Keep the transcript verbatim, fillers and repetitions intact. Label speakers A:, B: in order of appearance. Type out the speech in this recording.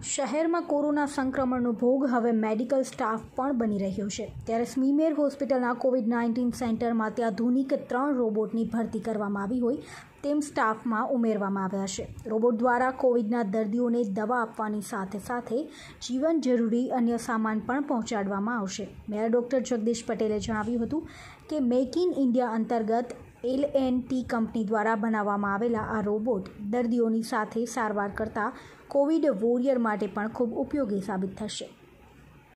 A: શહેરમાં કોરોના સંક્રમણનો ભોગ હવે મેડિકલ સ્ટાફ પણ બની રહ્યો છે ત્યારે સ્મીમેર હોસ્પિટલના કોવિડ નાઇન્ટીન સેન્ટરમાં અત્યાધુનિક ત્રણ રોબોટની ભરતી કરવામાં આવી હોય તેમ સ્ટાફમાં ઉમેરવામાં આવ્યા છે। રોબોટ દ્વારા કોવિડના દર્દીઓને દવા આપવાની સાથે સાથે જીવન જરૂરી અન્ય સામાન પણ પહોંચાડવામાં આવશે। મેયર ડૉક્ટર જગદીશ પટેલે જણાવ્યું હતું કે મેક ઇન ઇન્ડિયા અંતર્ગત એલ એન્ડ ટી કંપની દ્વારા બનાવવામાં આવેલા આ રોબોટ દર્દીઓની સાથે સારવાર કરતા કોવિડ વોરિયર માટે પણ ખૂબ ઉપયોગી સાબિત થશે।